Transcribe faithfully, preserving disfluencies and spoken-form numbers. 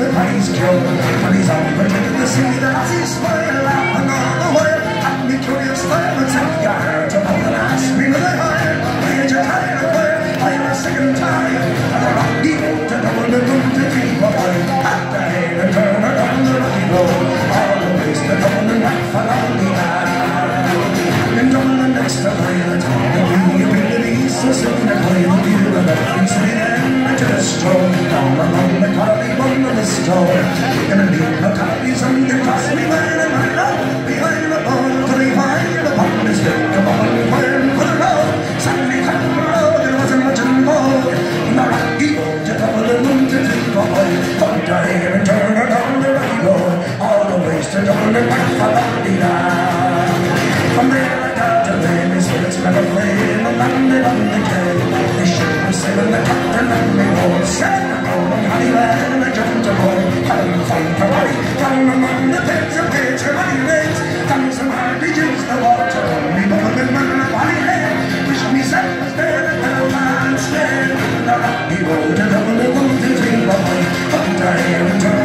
the praise cure. And he's overtaken the sea that as he smiled out and all the way. And me curious there would take your heart upon the last me with a higher. Made you tired of where I was sick and tired. And the Rocky Road to Dublin and room to keep a while. At the hair and turn around the Rocky Road. All the ways to Dublin and back for all the eye. In Dublin next to Ireland, the new abilities so soon to play the view of the Queensland end to the stroll. Down along the Carly one of the store. In a leap of copies on the cross me line and right up behind the ball till they find upon this big come on when for the road. Suddenly come the road, there wasn't much in vogue. In the Rocky Road to Dublin and room to keep a boy. Point her here and turn her down the Rocky Road. All the ways to Dublin and back for Lockheed. From there I got to lay me spirits never play in the landed on the quay. The ship was sailing the captain and me board. Said I'm going Honeyland and I jumped aboard. Having fun for money, down among the pits of pitch or money rates. Done some hard regions, the water on me bubbling and my body head. Wish me self was there at the man's head. The Rocky Road to Dublin and one, two, three, four, five. Up to here and turn